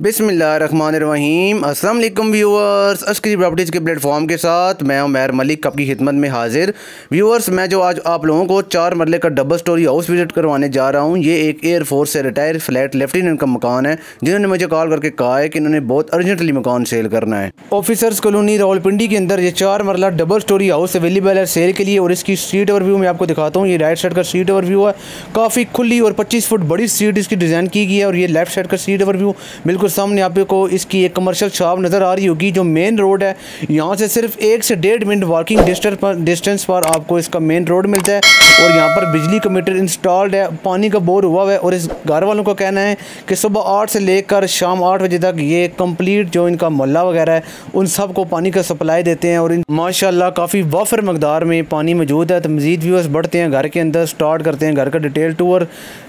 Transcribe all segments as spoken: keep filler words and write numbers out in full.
बिस्मिल्लाहिर्रहमानिर्रहीम। अस्सलाम वालेकुम व्यूअर्स, अस्करी प्रॉपर्टीज़ के प्लेटफॉर्म के साथ मैं उमैर मलिक आपकी खिदमत में हाजिर। व्यूअर्स, मैं जो आज आप लोगों को चार मरले का डबल स्टोरी हाउस विजिट करवाने जा रहा हूँ। ये एक एयरफोर्स से रिटायर फ्लैट लेफ्टिनेंट का मकान है, जिन्होंने मुझे कॉल करके कहा है कि इन्होंने बहुत अर्जेंटली मकान सेल करना है। ऑफिसर्स कॉलोनी रावलपिंडी के अंदर ये चार marla double storey house available है सेल के लिए। और इसकी स्ट्रीट ओवरव्यू मैं आपको दिखाता हूँ। ये राइट साइड का स्ट्रीट ओवरव्यू है, काफ़ी खुली और पच्चीस फुट बड़ी स्ट्रीट इसकी डिज़ाइन की गई है। और ये लेफ्ट साइड का स्ट्रीट ओवरव्यू बिल्कुल सामने आपको इसकी एक कमर्शियल शॉप नज़र आ रही होगी जो मेन रोड है। यहाँ से सिर्फ एक से डेढ़ मिनट वॉकिंग डिस्टेंस पर डिस्टेंस पर आपको इसका मेन रोड मिलता है। और यहाँ पर बिजली का मीटर इंस्टॉल्ड है, पानी का बोर हुआ हुआ है। और इस घर वालों का कहना है कि सुबह आठ से लेकर शाम आठ बजे तक ये कंप्लीट जो इनका मोहल्ला वगैरह है उन सब को पानी का सप्लाई देते हैं। और माशाल्लाह काफ़ी वाफर मकदार में पानी मौजूद है। तो मज़ीद व्यूअर्स बढ़ते हैं घर के अंदर, स्टार्ट करते हैं घर का डिटेल टूर।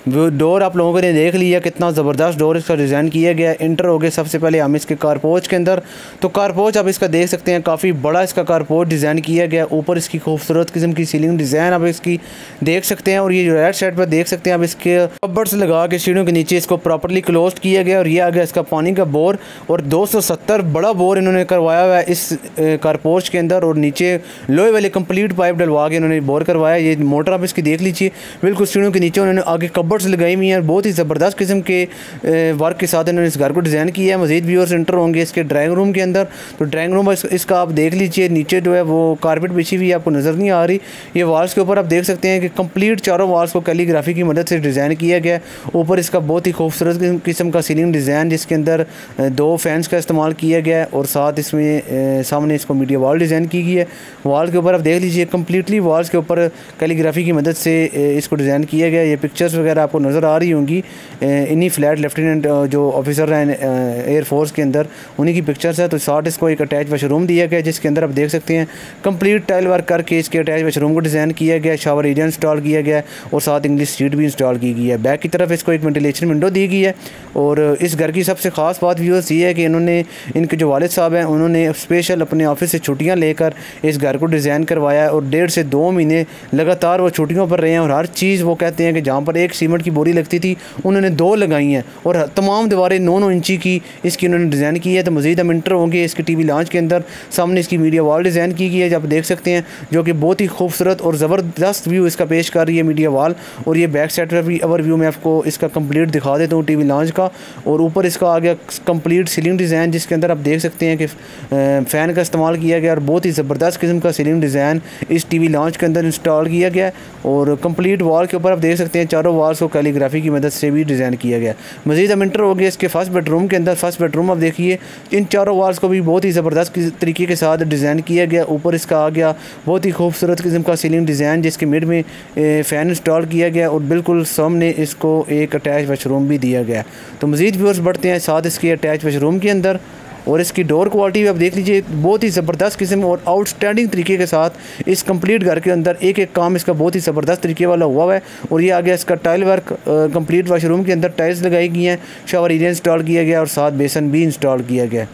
डोर आप लोगों ने देख लिया, कितना ज़बरदस्त डोर इसका डिज़ाइन किया गया है। इंटर हो गए सबसे पहले हम इसके कारपोच के अंदर। तो कारपोच आप इसका देख सकते हैं, काफ़ी बड़ा इसका कारपोच डिज़ाइन किया गया। ऊपर इसकी खूबसूरत किस्म की सीलिंग डिज़ाइन आप इसकी देख सकते हैं। और ये जो राइट साइड पर देख सकते हैं आप इसके कबर्ड्स लगा के सीढ़ियों के नीचे इसको प्रॉपर्ली क्लोज किया गया। और ये आ गया इसका पानी का बोर, और दो सौ सत्तर बड़ा बोर इन्होंने करवाया हुआ है इस कारपोच के अंदर। और नीचे लोहे वाले कंप्लीट पाइप डलवा के इन्होंने बोर करवाया। ये मोटर आप इसकी देख लीजिए, बिल्कुल सीढ़ियों के नीचे उन्होंने आगे कबर्ड्स लगाई हुई हैं। बहुत ही ज़बरदस्त किस्म के वर्क के साथ इन्होंने इस घर को डिज़ाइन किया है। मज़ीद व्यूअर्स इंटर होंगे इसके ड्राइंग रूम के अंदर। तो ड्राइंग रूम इसका आप देख लीजिए, नीचे जो है वो कारपेट बिछी हुई आपको नज़र नहीं आ रही। ये वाल्स के ऊपर आप देख सकते हैं कि कंप्लीट चारों वाल्स को कैलीग्राफी की मदद से डिज़ाइन किया गया। ऊपर इसका बहुत ही खूबसूरत किस्म का सीलिंग डिज़ाइन जिसके अंदर दो फैंस का इस्तेमाल किया गया है। और साथ इसमें सामने इसको मीडिया वॉल डिज़ाइन की गई है। वाल के ऊपर आप देख लीजिए, कम्प्लीटली वाल्स के ऊपर कैलीग्राफी की मदद से इसको डिज़ाइन किया गया। ये पिक्चर्स वगैरह आपको नज़र आ रही होंगी, इन्हीं फ्लैट लेफ्टिनेंट जो ऑफिसर हैं एयरफोर्स के अंदर उन्हीं की पिक्चर्स है। तो साथ इसको एक अटैच वाशरूम दिया गया जिसके अंदर आप देख सकते हैं कंप्लीट टाइल वर्क करके इसके अटैच वाशरूम को डिज़ाइन किया गया। शावर एरिया इंस्टॉल किया गया है और साथ इंग्लिश सीट भी इंस्टॉल की गई है। बैक की तरफ इसको एक वेंटिलेशन विंडो दी गई है। और इस घर की सबसे ख़ास बात व्यूअर्स ये है कि इन्होंने इनके जो वालिद साहब हैं उन्होंने स्पेशल अपने ऑफिस से छुट्टियाँ लेकर इस घर को डिज़ाइन करवाया है। और डेढ़ से दो महीने लगातार वो छुट्टियों पर रहे हैं। और हर चीज़ वो कहते हैं कि जहाँ पर एक सीमेंट की बोरी लगती थी उन्होंने दो लगाई हैं। और तमाम दीवारें नौ नौ इंची की इसकी उन्होंने डिज़ाइन की है। तो मज़ीद हम इंटर होंगे इसके टीवी लॉन्च के अंदर। सामने इसकी मीडिया वॉल डिज़ाइन की गई है, आप देख सकते हैं, जो कि बहुत ही खूबसूरत और ज़बरदस्त व्यू इसका पेश कर रही है मीडिया वॉल। और ये बैक साइड पर भी ओवर व्यू मैं आपको इसका कंप्लीट दिखा देता हूँ टीवी लॉन्च का। और ऊपर इसका आ गया कंप्लीट सीलिंग डिज़ाइन जिसके अंदर आप देख सकते हैं कि फ़ैन का इस्तेमाल किया गया। और बहुत ही ज़बरदस्त किस्म का सीलिंग डिज़ाइन इस टीवी लॉन्च के अंदर इंस्टॉल किया गया। और कंप्लीट वॉल के ऊपर आप देख सकते हैं चारों वॉल्स को कैलीग्राफी की मदद से भी डिज़ाइन किया गया। मज़ीद हम इंटर हो गए इसके फर्स्ट बेडरूम के अंदर। फर्स्ट बेडरूम आप देखिए, इन चारों वाल्स को भी बहुत ही ज़बरदस्त तरीके के साथ डिज़ाइन किया गया। ऊपर इसका आ गया बहुत ही खूबसूरत किस्म का सीलिंग डिज़ाइन जिसके मिड में फ़ैन इंस्टॉल किया गया। और बिल्कुल सामने इसको एक अटैच वाशरूम भी दिया गया। तो मज़ीद व्यूअर्स बढ़ते हैं साथ इसके अटैच वाशरूम के अंदर। और इसकी डोर क्वालिटी भी आप देख लीजिए, बहुत ही ज़बरदस्त किस्म और आउटस्टैंडिंग तरीके के साथ इस कंप्लीट घर के अंदर एक एक काम इसका बहुत ही ज़बरदस्त तरीके वाला हुआ हुआ है। और ये आ गया इसका टाइल वर्क, कंप्लीट वाशरूम के अंदर टाइल्स लगाई गई हैं, शावर एरिया इंस्टॉल किया गया और साथ बेसन भी इंस्टॉल किया गया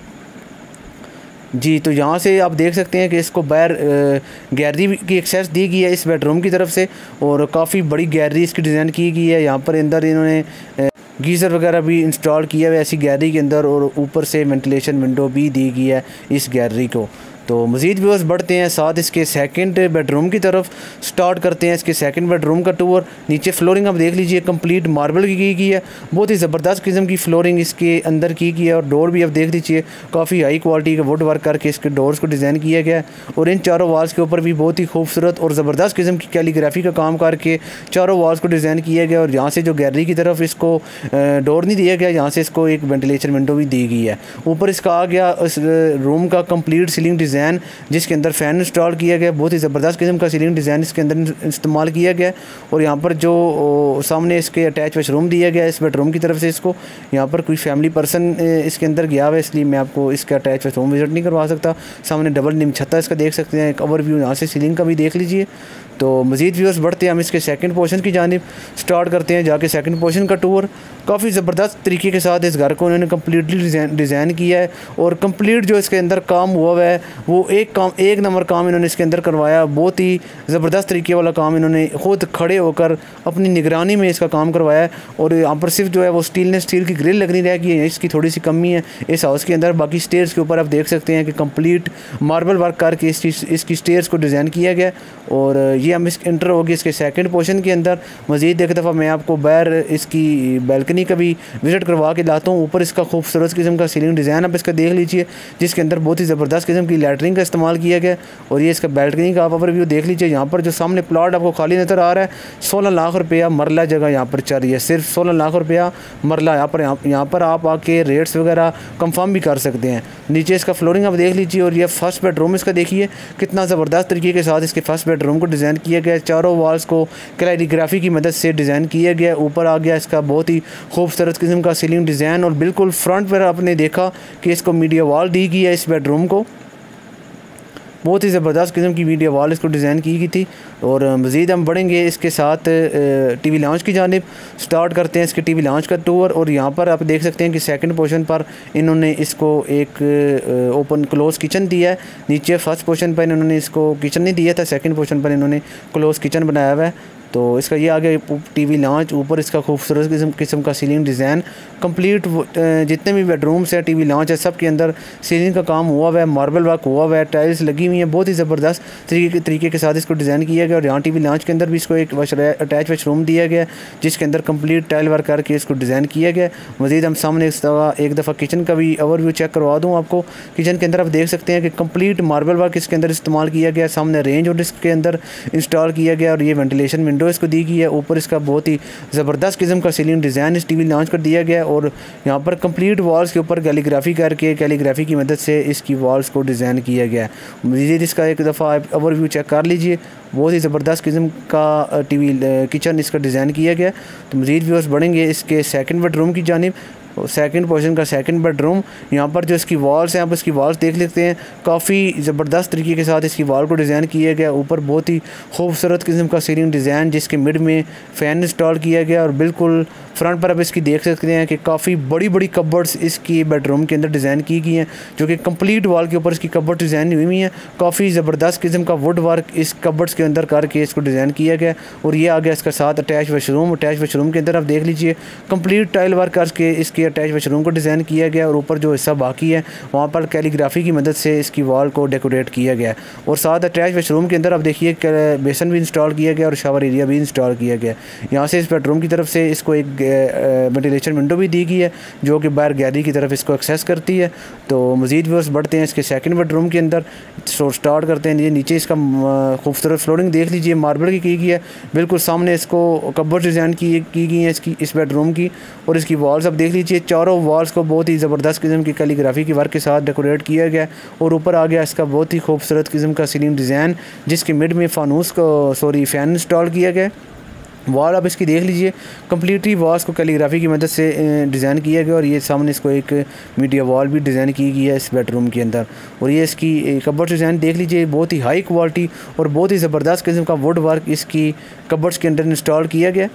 जी। तो यहाँ से आप देख सकते हैं कि इसको बाहर गैलरी की एक्सेस दी गई है इस बेडरूम की तरफ से। और काफ़ी बड़ी गैलरी इसकी डिज़ाइन की गई है। यहाँ पर अंदर इन्होंने गीज़र वगैरह भी इंस्टॉल किया है ऐसी गैलरी के अंदर। और ऊपर से वेंटिलेशन विंडो भी दी गई है इस गैलरी को। तो मज़ीद व्यूअर्स बढ़ते हैं साथ इसके सेकंड बेडरूम की तरफ। स्टार्ट करते हैं इसके सेकंड बेडरूम का टूर। नीचे फ्लोरिंग आप देख लीजिए, कंप्लीट मार्बल की की गई है। बहुत ही ज़बरदस्त किस्म की फ्लोरिंग इसके अंदर की गई है। और डोर भी आप देख लीजिए, काफ़ी हाई क्वालिटी का वुड वर्क करके इसके डोर्स को डिज़ाइन किया गया है। और इन चारों वाल्स के ऊपर भी बहुत ही खूबसूरत और ज़बरदस्त किस्म की कैलीग्राफी का काम करके चारों वाल्स को डिज़ाइन किया गया। और यहाँ से जो गैलरी की तरफ इसको डोर नहीं दिया गया, यहाँ से इसको एक वेंटिलेशन विंडो भी दी गई है। ऊपर इसका आ गया इस रूम का कंप्लीट सीलिंग डिज़ाइन जिसके अंदर फ़ैन इंस्टॉल किया गया। बहुत ही ज़बरदस्त किस्म का सीलिंग डिज़ाइन इसके अंदर इस्तेमाल किया गया। और यहाँ पर जो सामने इसके अटैच वाशरूम दिया गया इस बेडरूम की तरफ से, इसको यहाँ पर कोई फैमिली पर्सन इसके अंदर गया हुआ है, इसलिए मैं आपको इसका अटैच वाशरूम विजिट नहीं करवा सकता। सामने डबल निम छत्ता इसका देख सकते हैं, एक ओवर व्यू यहाँ से सीलिंग का भी देख लीजिए। तो मज़ीद व्यूअर्स बढ़ते हैं हम इसके सेकंड पोर्शन की जानिब, स्टार्ट करते हैं जाके सेकंड पोर्शन का टूर। काफ़ी ज़बरदस्त तरीके के साथ इस घर को उन्होंने कम्प्लीटली डिज़ाइन डिज़ाइन किया है और कंप्लीट जो इसके अंदर काम हुआ हुआ है वो एक काम एक नंबर काम इन्होंने इसके अंदर करवाया। बहुत ही ज़बरदस्त तरीके वाला काम इन्होंने ख़ुद खड़े होकर अपनी निगरानी में इसका काम करवाया है। और यहाँ पर सिर्फ जो है वो स्टील ने स्टील की ग्रिल लगनी रह गई है, इसकी थोड़ी सी कमी है इस हाउस के अंदर। बाकी स्टेयर्स के ऊपर आप देख सकते हैं कि कंप्लीट मार्बल वर्क करके इसकी इसकी स्टेयर्स को डिज़ाइन किया गया। और ये हम इस इंटर होगी इसके सेकंड पोर्शन के अंदर। मज़ीद एक दफ़ा मैं आपको बाहर इसकी बैल्कनी का भी विज़िट करवा के लाता हूँ। ऊपर इसका खूबसूरत किस्म का सीलिंग डिज़ाइन आप इसका देख लीजिए, जिसके अंदर बहुत ही ज़बरदस्त किस्म की लैटरिन का इस्तेमाल किया गया। और ये इसका बैल्कनी का आप ओवरव्यू देख लीजिए। यहाँ पर जो सामने प्लॉट आपको खाली नज़र आ रहा है, सोलह लाख रुपया मरला जगह यहाँ पर चल रही है, सिर्फ सोलह लाख रुपया मरला। यहाँ पर यहाँ पर आप आके रेट्स वगैरह कंफर्म भी कर सकते हैं। नीचे इसका फ्लोरिंग आप देख लीजिए। और ये फर्स्ट बेडरूम इसका देखिए कितना ज़बरदस्त तरीके के साथ इसके फर्स्ट बेडरूम को डिज़ाइन किया गया है। चारों वॉल्स को कैलीग्राफी की मदद से डिज़ाइन किया गया। ऊपर आ गया इसका बहुत ही खूबसूरत किस्म का सीलिंग डिज़ाइन। और बिल्कुल फ्रंट पर आपने देखा कि इसको मीडिया वॉल दी गई है। इस बेडरूम को बहुत ही ज़बरदस्त किस्म की मीडिया वॉल इसको डिज़ाइन की गई थी। और मज़ीद हम बढ़ेंगे इसके साथ टीवी लाउंज की जानिब, स्टार्ट करते हैं इसके टीवी लाउंज का टूर। और यहाँ पर आप देख सकते हैं कि सेकंड पोर्शन पर इन्होंने इसको एक ओपन क्लोज़ किचन दिया है। नीचे फर्स्ट पोर्शन पर इन्होंने इसको किचन नहीं दिया था, सेकंड पोर्शन पर इन्होंने क्लोज़ किचन बनाया हुआ है। तो इसका ये आगे टीवी लॉन्च, ऊपर इसका खूबसूरत किस्म किस्म का सीलिंग डिज़ाइन। कंप्लीट जितने भी बेडरूम्स हैं टीवी लॉन्च है सब के अंदर सीलिंग का काम हुआ हुआ है, मार्बल वर्क हुआ हुआ है, टाइल्स लगी हुई हैं। बहुत ही ज़बरदस्त तरीके के तरीके के साथ इसको डिज़ाइन किया गया। और यहाँ टीवी लॉन्च के अंदर भी इसको एक अटैच वॉशरूम दिया गया, जिसके अंदर कंप्लीट टाइल वर्क करके इसको डिज़ाइन किया गया। मज़ीद हम सामने इस दफ़ा एक दफ़ा किचन का भी ओवरव्यू चेक करवा दूँ आपको। किचन के अंदर आप देख सकते हैं कि कंप्लीट मार्बल वर्क इसके अंदर इस्तेमाल किया गया। सामने रेंज और इसके अंदर इंस्टॉल किया गया। और ये वेंटिलेशन विंडो इसको दी गई है। ऊपर इसका बहुत ही ज़बरदस्त किस्म का सीलिंग डिज़ाइन इस टीवी लॉन्च कर दिया गया। और यहाँ पर कंप्लीट वॉल्स के ऊपर कैलीग्राफी करके कैलीग्राफी की मदद से इसकी वॉल्स को डिज़ाइन किया गया है। मज़ीद इसका एक दफ़ा आप ओवरव्यू चेक कर लीजिए। बहुत ही ज़बरदस्त किस्म का टीवी किचन इसका डिज़ाइन किया गया। तो मज़ीद व्यूअर्स बढ़ेंगे इसके सेकंड बेडरूम की जानिब। सेकंड पोर्शन का सेकंड बेडरूम, यहाँ पर जो इसकी वॉल्स हैं आप इसकी वॉल्स देख लेते हैं। काफ़ी ज़बरदस्त तरीके के साथ इसकी वॉल को डिज़ाइन किया गया। ऊपर बहुत ही खूबसूरत किस्म का सीलिंग डिज़ाइन, जिसके मिड में फ़ैन इंस्टॉल किया गया। और बिल्कुल फ्रंट पर आप इसकी देख सकते हैं कि काफ़ी बड़ी बड़ी कबर्ड्स इसकी बेडरूम के अंदर डिज़ाइन की गई हैं, जो कि कंप्लीट वॉल के ऊपर इसकी कबर्ड डिज़ाइन हुई हुई हैं। काफ़ी ज़बरदस्त किस्म का वुड वर्क इस कबर्ड्स के अंदर करके इसको डिज़ाइन किया गया। और ये आ गया इसका साथ अटैच वॉशरूम। अटैच वॉशरूम के अंदर आप देख लीजिए कंप्लीट टाइल वर्क करके इसके अटैच वॉशरूम को डिज़ाइन किया गया। और ऊपर जो हिस्सा बाकी है वहाँ पर कैलीग्राफी की मदद से इसकी वॉल को डेकोरेट किया गया। और साथ अटैच वॉशरूम के अंदर आप देखिए बेसन भी इंस्टॉल किया गया और शावर एरिया भी इंस्टॉल किया गया। यहाँ से इस बेडरूम की तरफ से इसको एक वेंटिलेशन विंडो भी दी गई है, जो कि बाहर गैलरी की तरफ इसको एक्सेस करती है। तो मज़ीद व्यूअर्स बढ़ते हैं इसके सेकंड बेडरूम के अंदर, स्टार्ट करते हैं। नीचे इसका खूबसूरत फ्लोरिंग देख लीजिए, मार्बल की की गई है। बिल्कुल सामने इसको कबर्ड डिज़ाइन की की गई है इसकी इस बेडरूम की। और इसकी वॉल्स आप देख लीजिए, चारों वॉल्स को बहुत ही ज़बरदस्त किस्म की कैलीग्राफी की वर्क के साथ डेकोरेट किया गया। और ऊपर आ गया इसका बहुत ही खूबसूरत किस्म का सीलिंग डिज़ाइन, जिसके मिड में फानूस को सॉरी फ़ैन इंस्टॉल किया गया। वॉल आप इसकी देख लीजिए, कम्प्लीटली वॉल्स को कैलीग्राफी की मदद से डिज़ाइन किया गया। और ये सामने इसको एक मीडिया वॉल भी डिज़ाइन की गई है इस बेडरूम के अंदर। और ये इसकी कबर्ड डिज़ाइन देख लीजिए, बहुत ही हाई क्वालिटी और बहुत ही ज़बरदस्त किस्म का वुड वर्क इसकी कबर्ड्स के अंदर इंस्टॉल किया गया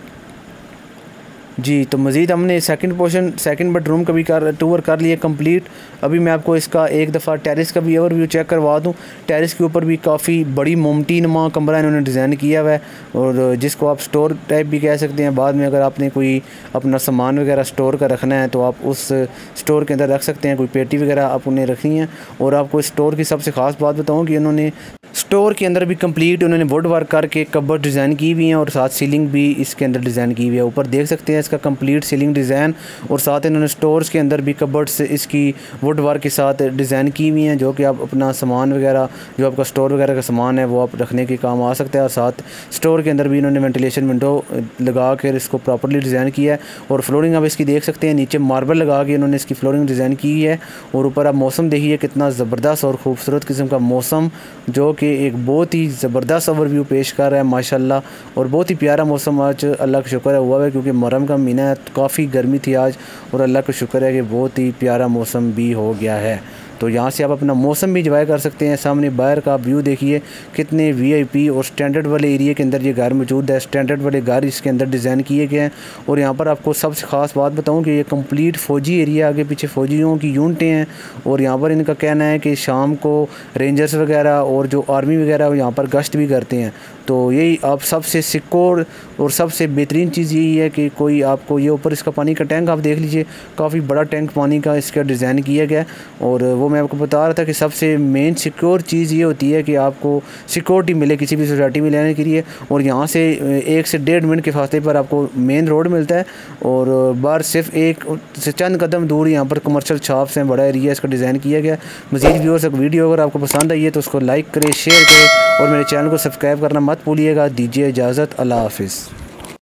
जी। तो मज़ीद हमने सेकंड पोर्शन सेकंड बेडरूम का भी कर टूर कर लिया कंप्लीट। अभी मैं आपको इसका एक दफ़ा टेरिस का भी ओवरव्यू चेक करवा दूं। टेरिस के ऊपर भी काफ़ी बड़ी मोमटी नुमा कमरा इन्होंने डिज़ाइन किया हुआ है, और जिसको आप स्टोर टाइप भी कह सकते हैं। बाद में अगर आपने कोई अपना सामान वगैरह स्टोर कर रखना है तो आप उस स्टोर के अंदर रख सकते हैं। कोई पेटी वगैरह आप उन्हें रखनी है। और आपको स्टोर की सबसे ख़ास बात बताऊँ कि इन्होंने स्टोर के अंदर भी कंप्लीट उन्होंने वुड वर्क करके कबर्ड डिज़ाइन की हुई हैं, और साथ सीलिंग भी इसके अंदर डिज़ाइन की हुई है। ऊपर देख सकते हैं इसका कंप्लीट सीलिंग डिज़ाइन, और साथ इन्होंने स्टोर्स के अंदर भी कबर्ड्स इसकी वुड वर्क के साथ डिज़ाइन की हुई हैं, जो कि आप अपना सामान वगैरह जो आपका स्टोर वगैरह का सामान है वो आप रखने के काम आ सकता है। और साथ स्टोर के अंदर भी इन्होंने वेंटिलेशन विंडो लगा कर इसको प्रॉपर्ली डिज़ाइन किया है। और फ्लोरिंग आप इसकी देख सकते हैं, नीचे मार्बल लगा के इन्होंने इसकी फ्लोरिंग डिज़ाइन की है। और ऊपर आप मौसम देखिए कितना ज़बरदस्त और ख़ूबसूरत किस्म का मौसम, जो कि एक बहुत ही ज़बरदस्त ओवरव्यू पेश कर रहा है माशाल्लाह। और बहुत ही प्यारा मौसम आज अल्लाह का शुक्र है हुआ है, क्योंकि मुहर्रम का महीना है, काफ़ी गर्मी थी आज, और अल्लाह का शुक्र है कि बहुत ही प्यारा मौसम भी हो गया है। तो यहाँ से आप अपना मौसम भी इंजॉय कर सकते हैं। सामने बाहर का व्यू देखिए, कितने वीआईपी और स्टैंडर्ड वाले एरिया के अंदर ये घर मौजूद है। स्टैंडर्ड वाले घर इसके अंदर डिज़ाइन किए गए हैं। और यहाँ पर आपको सबसे ख़ास बात बताऊँ कि ये कंप्लीट फ़ौजी एरिया, आगे पीछे फ़ौजियों की यूनिटें हैं। और यहाँ पर इनका कहना है कि शाम को रेंजर्स वगैरह और जो आर्मी वगैरह यहाँ पर गश्त भी करते हैं। तो यही आप सबसे सिक्योर और सबसे बेहतरीन चीज़ यही है कि कोई आपको ये ऊपर इसका पानी का टैंक आप देख लीजिए, काफ़ी बड़ा टैंक पानी का इसका डिज़ाइन किया गया है। और वो मैं आपको बता रहा था कि सबसे मेन सिक्योर चीज़ ये होती है कि आपको सिक्योरिटी मिले किसी भी सोसाइटी में लेने के लिए। और यहाँ से एक से डेढ़ मिनट के फासले पर आपको मेन रोड मिलता है और बाहर सिर्फ एक से चंद कदम दूर यहाँ पर कमर्शियल शॉप्स हैं। बड़ा एरिया इसका डिज़ाइन किया गया। मज़ीद व्यूअर्स वीडियो अगर आपको पसंद आई है तो उसको लाइक करें, शेयर करें और मेरे चैनल को सब्सक्राइब करना मत भूलिएगा। दीजिए इजाज़त, अल्लाह हाफ़िज़।